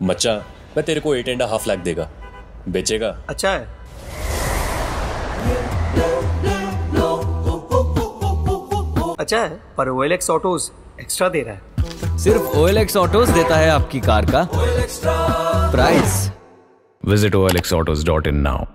मच्चा मैं तेरे को 8.5 लाख देगा, बेचेगा? अच्छा है। अच्छा है, पर OLX ऑटोज एक्स्ट्रा दे रहा है। सिर्फ OLX ऑटोज देता है आपकी कार का प्राइस। Visit olxautos.in now.